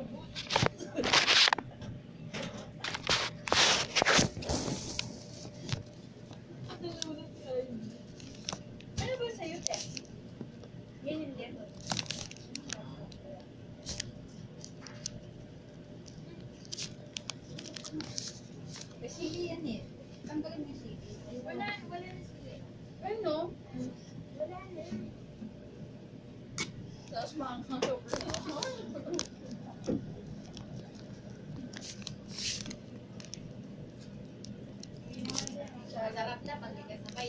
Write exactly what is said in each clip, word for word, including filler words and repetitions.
Ano ba sa'yo, te? Yan yung dito. Sili yan eh. Tanggalin mo yung sili. Wala, wala na sili. Ano? Wala na. Tapos makakang sobrang na. Sarap na pag ikasabay.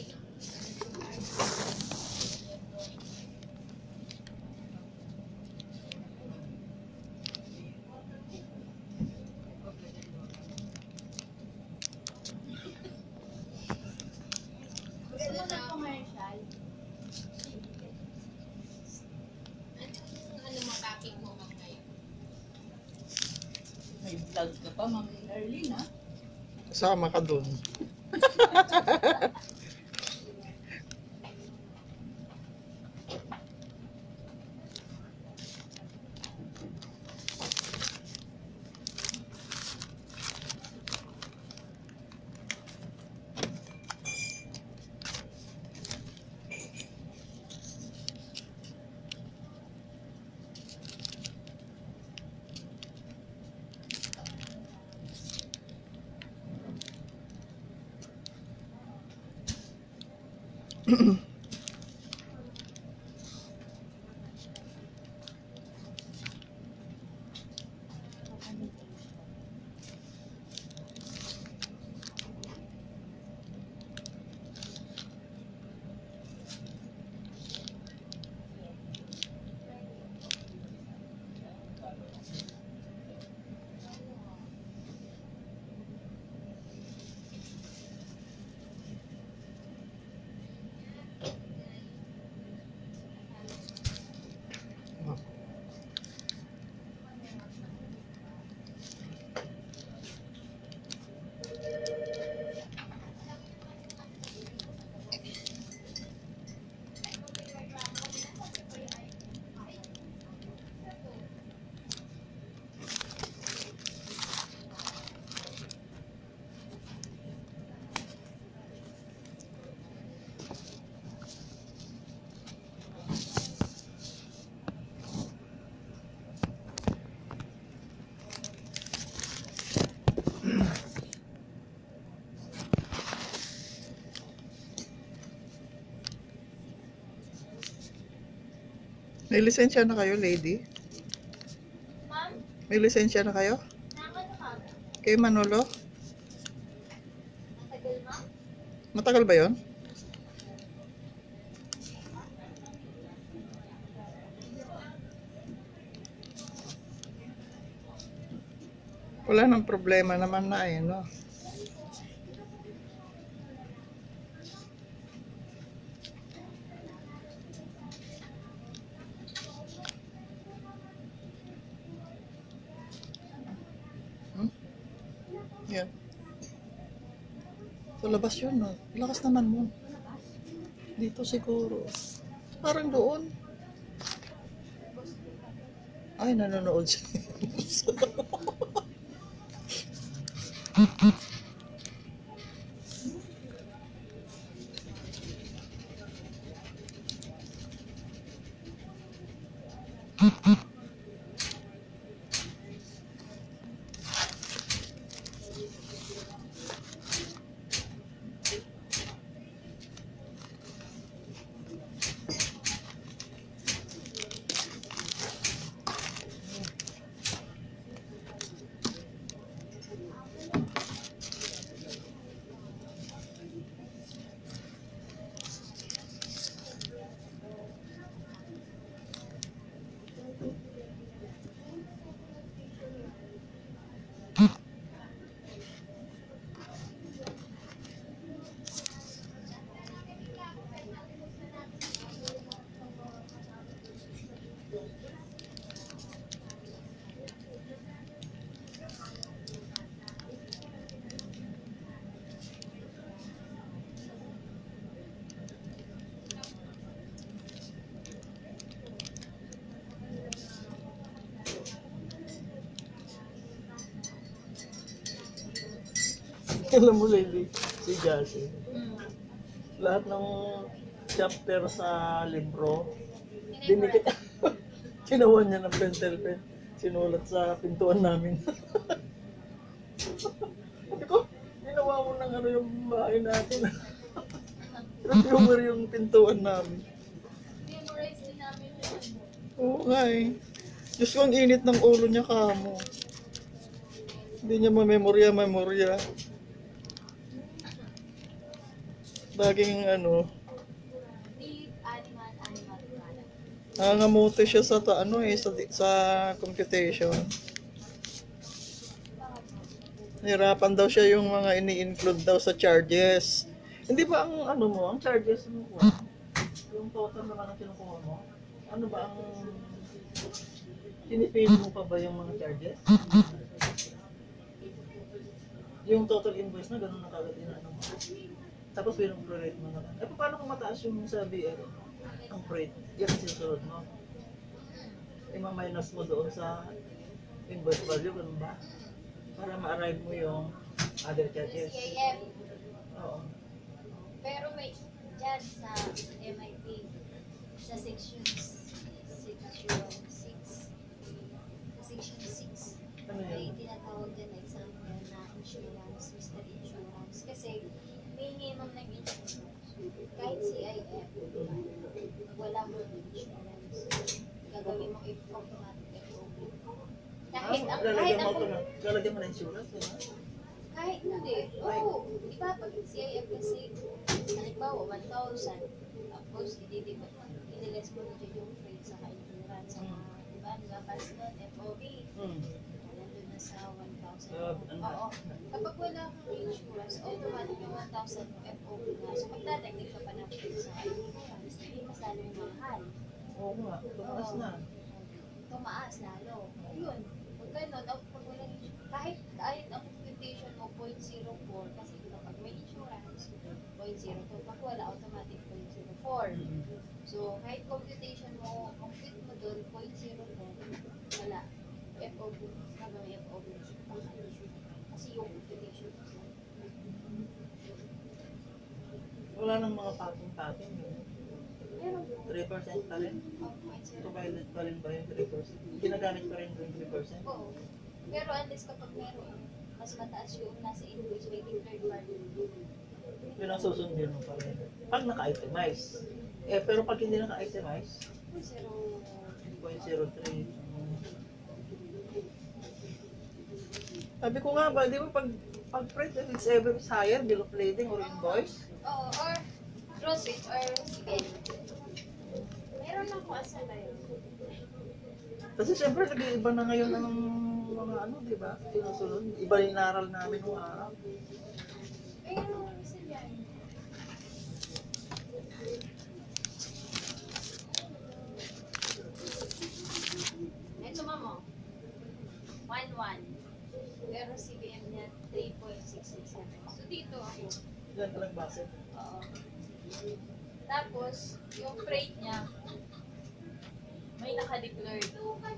May vlog ka pa, Ma'am Arlene, ha? Sama ka dun. May lisensya na kayo, lady? Ma'am? May lisensya na kayo? Nakano, ma'am? Kay Manolo? Matagal, ma'am? Matagal ba yon? Wala nang problema naman na eh, no? Hmm? Yan. Sa labas yun, no? Lakas naman mo. Dito siguro. Parang doon. Ay, nanonood siya. Alam mo, lady, si Jassy, Hmm. lahat ng chapter sa libro, dinikit. Ginawa niya ng pencil pen. Sinulat sa pintuan namin. Sabi ko, ginawa mo ng ano yung bahay natin. Nag-humor yung pintuan namin. Memorize din namin yun. Oo nga eh. Diyos ko, ang init ng ulo niya kamo. Hindi niya mamemorya-memorya. Laging ano, Deep animal, animal, animal. nangangamote siya sa ta, ano eh, sa, sa computation. Nahirapan daw siya yung mga ini-include daw sa charges. Hindi ba ang ano mo, ang charges mo ko? Yung total naman ang kinukuha mo? Ano ba ang pinipay mo pa ba yung mga charges? Yung total invoice na ganun na kagad inaano mo. Tapos pinong-prorate mo naman. Eh paano kung mataas yung sa B L? Ang rate, yan ang sinusunod mo. I-minus mo doon sa invoice value, ganun ba? Para ma-arrive mo yung other charges. C I F. Oo. Pero may dyan sa M I P, sa section section six, section six, Ano may yun? tinatawag dyan na example na insurance, Mister Insurance. Kasi minimum ng insurance, kahit C I F, wala mo insurance. Gagawin mo if automatic F O B. Kahit ang, kahit Lalagyan mo ang, ito na. Lalagyan mo na insurance, di ba? kahit hindi. Oo, di ba pag C I F kasi, halimbawa, one thousand, tapos ididibot, ililes mo na dyan yung freight sa insurance, sa mga, di ba, nilabas nun, F O B, Hmm. nandun na sa one thousand. Uh, ano? Oo. Kapag wala kang insurance, automatic yung one thousand F O B na. So, magdadagdag ka pa ng freight sa insurance, hindi mas lalo yung mahal. Oo nga, tumaas na. Tumaas lalo. Yun. Pag ganun, ang pag walang insurance, kahit, kahit ang computation mo zero point zero four, kasi kapag may insurance, zero point zero two, pag wala, automatic zero point zero four. So, kahit computation mo, compute mo doon, zero point zero four, wala. F O B, kapag may F O B, kasi yung computation mo. Wala nang mga pating-pating. Meron po. three percent pa rin. zero point zero. Ito valid pa rin ba yung three percent? Ginagamit pa rin yung three percent? Oo. Pero unless kapag meron, mas mataas yung nasa invoice rating third party. Yun ang susundin mo pa rin. Pag naka-itemize. Eh, pero pag hindi naka-itemize, Zero. zero point zero three. Sabi ko nga ba, di ba pag pag print if it's ever is higher, bill of lading or invoice? Oo, or gross rate or C B N. Meron lang po asa na yun. Kasi siyempre nag-iiba na ngayon ng mga ano, di ba? Sinusunod. Iba yung inaral namin nung araw. Pero isa yan. Ito mamo. one one. Pero C B M niya three point six six seven. So dito ako. Yan ka lang base. Oo. Tapos, yung freight niya, may naka-declared.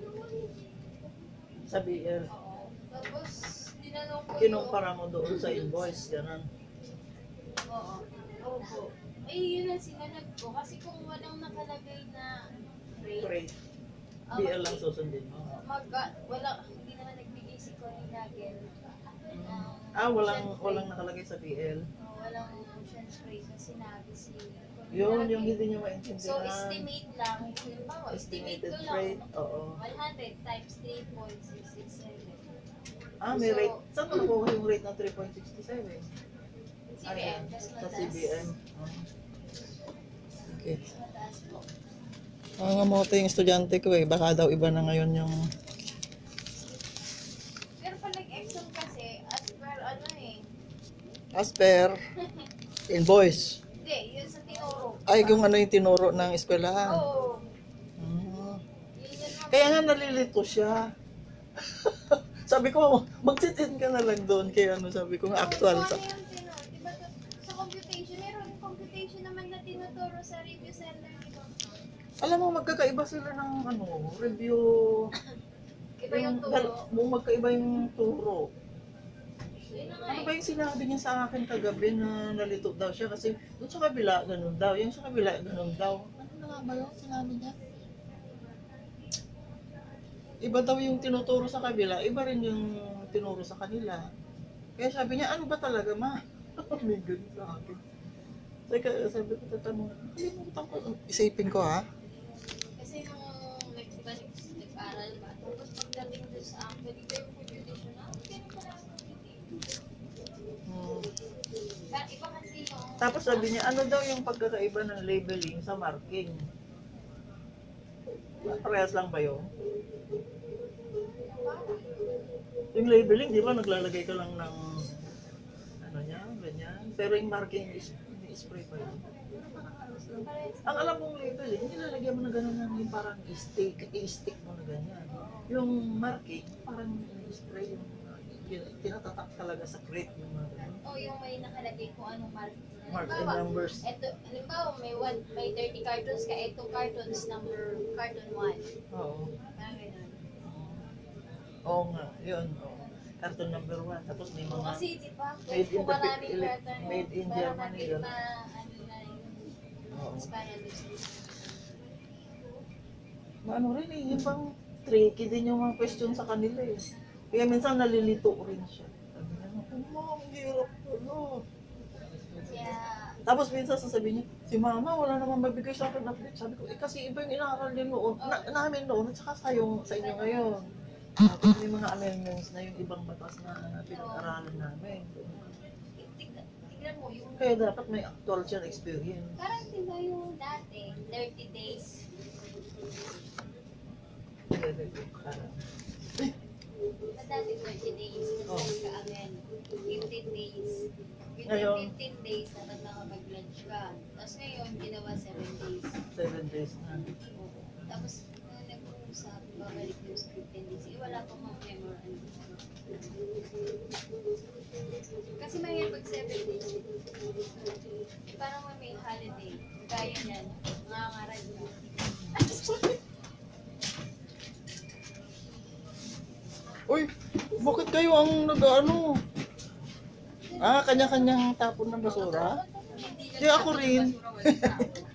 Sa B L. Oo. Tapos, tinanong ko Kinumpara mo doon sa invoice, ganun. Oo. Opo. Eh, yun ang sinanag ko. Kasi kung walang nakalagay na freight, Freight. ah, B L lang susundin mo. mag, wala, hindi naman nagbigay si Connie Nagel. Ah, walang walang nakalagay sa B L. Oh, walang ocean freight na sinabi si Connie Yun, Nagel. yung hindi nyo maintindihan. So, estimate lang. Halimbawa, estimate Estimated ko lang. freight, oo. one hundred times three point six six seven. Ah, may So, rate. Saan mo nakuha yung rate ng three point six seven? C B M, tas Sa mataas. C B M. Oh. Okay. Mas mataas po. Ang ngamote yung estudyante ko eh. Baka daw iba na ngayon yung... Pero pag nag-exam kasi, as per ano eh, As per invoice. hindi, yun sa tinuro. Ay, yung ano yung tinuro ng eskwelahan. Oo. Hmm. Yun yun lang. Kaya nga nalilito siya. Sabi ko, mag-sit-in ka na lang doon. Kaya ano, sabi ko nga actual. Kung Sa... ano yung tinuro, diba sa, sa computation, meron yung computation naman na tinuturo sa review center nito. Alam mo, magkakaiba sila ng ano, review. Iba yung turo. Mo magkaiba yung turo. Yun na nga Ano eh. ba yung sinabi niya sa akin kagabi na nalito daw siya kasi doon sa kabila, ganun daw. Yung sa kabila, ganun daw. Ano na nga ba yung sinabi niya? Iba daw yung tinuturo sa kabila, iba rin yung tinuro sa kanila. Kaya sabi niya, ano ba talaga, ma? May ganun sa akin. Sabi, sabi ko, tatanong, kalimutan ko. Isipin ko, ha? Kasi nung nag- diba, nag- nag-aral ka, tapos pagdating doon sa akin, pwede kayo contribution na, ganun pala ang contribution. Hmm. Pero iba kasi yung... Tapos sabi niya, ano daw yung pagkakaiba ng labeling sa marking? Parehas lang ba yun? Yung labeling, di ba, naglalagay ka lang ng ano niya, ganyan. Pero yung marking is spray pa yun. Ang alam mong labeling, nilalagyan mo na gano'n ng yung parang stick, i-stick mo na ganyan. Yung marking, parang spray yung yun, tinatatak talaga sa crate yung mga ganun. O yung may nakalagay kung anong mark. Marks and Halimbawa, numbers. Ito, halimbawa, may, one, may thirty cartons ka, ito cartons number, carton one. Oo. Parang ganun. Oo nga, yun. Oo. Carton number one. Tapos may O, mga kasi di ba, made in kung the maraming Phil- carton, made in para Germany, natin yun. na, ano na yung Oo. expired business. Ano rin eh, yung bang tricky din yung mga question sa kanila eh. Kaya minsan nalilito rin siya. Sabi niya, oh, ma'am, hirap ano. Kaya, Tapos minsan sasabihin niya, si mama wala namang mabigay sa akin update. Sabi ko, eh kasi iba yung inaaral din noon, na, namin noon, at saka sayo, sa inyo ngayon. Tapos may mga amendments na yung ibang batas na pinag-aralan namin. tig- tignan mo yung, Kaya dapat may actual siya na experience. parang di ba yung dati, thirty days, Kaya parang, sa dati thirty days, Oh. tapos ka again, fifteen days. Within Ngayon? fifteen days, dapat nakapag-lunch ka. Tapos ngayon, ginawa seven days. seven days na. Oo. Tapos, nung nag-uusap, babalik yung sa fifteen days, eh, wala pa mga memorandum. Kasi mahirap pag seven days. Eh, parang may holiday. Gaya yan, nangangaral ka. Uy, bakit kayo ang nag-ano? Ah, kanya-kanyang tapon ng basura? Hindi Di ako rin. basura, walang tao.